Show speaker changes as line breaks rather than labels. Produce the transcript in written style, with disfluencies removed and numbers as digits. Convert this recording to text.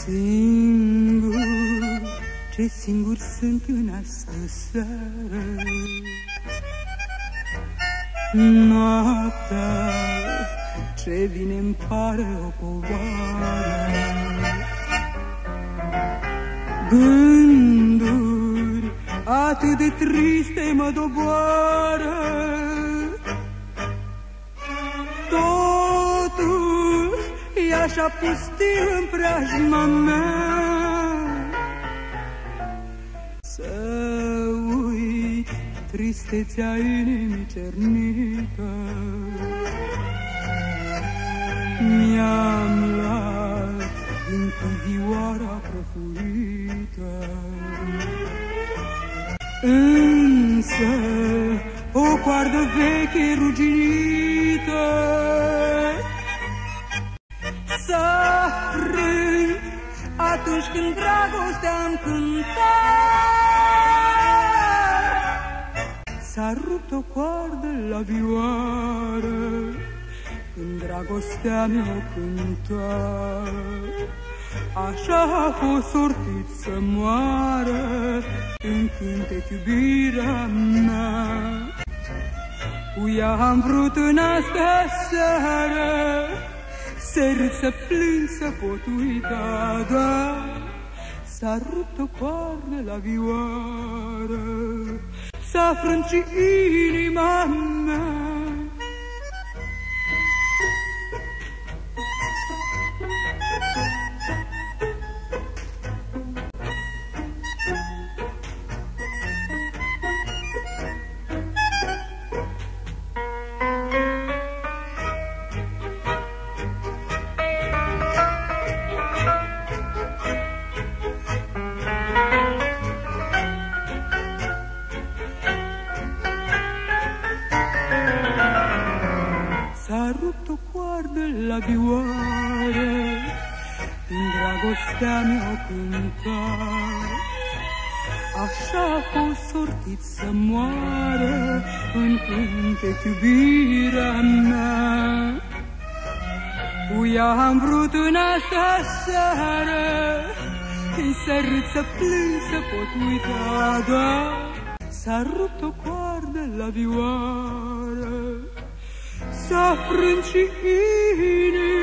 Singur, ce singur sunt în astă seară. Noaptea ce vine-mi pare o povară. Gânduri atât de triste mă doboară. Totul e așa pustiu în preajma mea. Să uit tristețea inimii cernită. Mi-am luat din chivioara prăfuită. Însă o coardă veche ruginită s-a frânt atunci când dragostea-mi cânta. S-a rupt o coardă la vioară când dragostea mea cânta. Așa a fost sortit să moară în cântec iubirea mea. Cu ea am vrut în astă seară să râd, să plâng, să pot uita, dar s-a rupt o coardă la vioară, s-a frânt și inima mea. S-a rupt o coardă la vioară când dragostea mea cânta. Așa a fost sortit să moară în cântec iubirea mea. Cu ea am vrut în astă seară să râd, să plâng, să pot uita, dar s-a rupt o coardă la vioară, s-a frânt și inima.